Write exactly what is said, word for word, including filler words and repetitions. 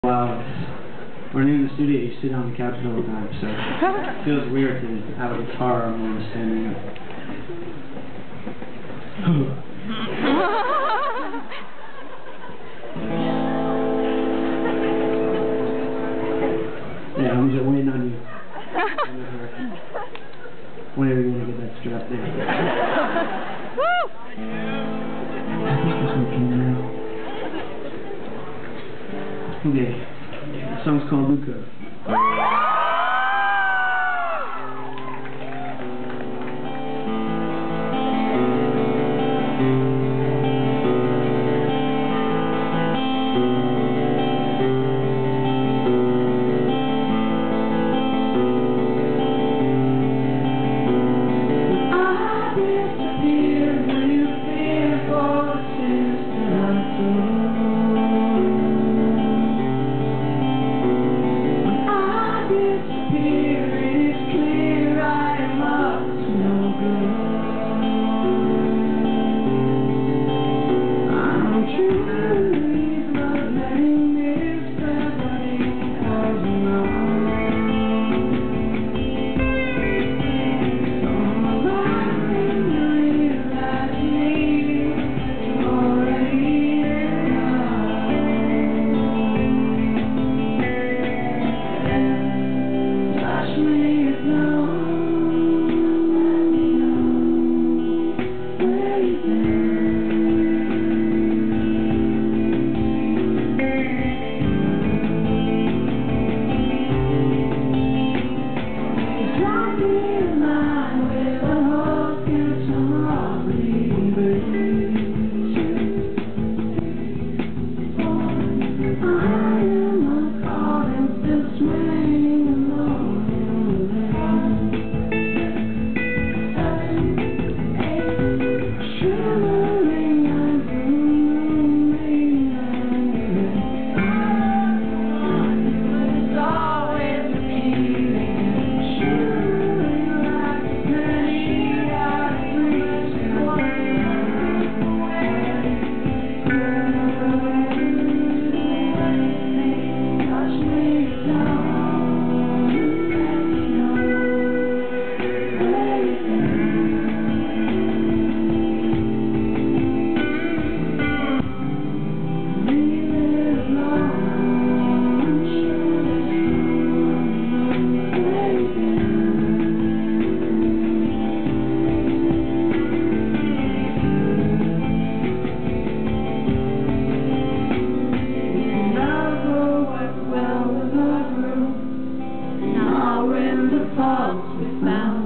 Wow. When you're in the studio, you sit on the couch all the time, so it feels weird to have a guitar on one standing up. Yeah, I'm just waiting on you. Whenever you want to get that strap there. Woo! I think this one came out. Okay. The song's called Luca. Now in the falls we found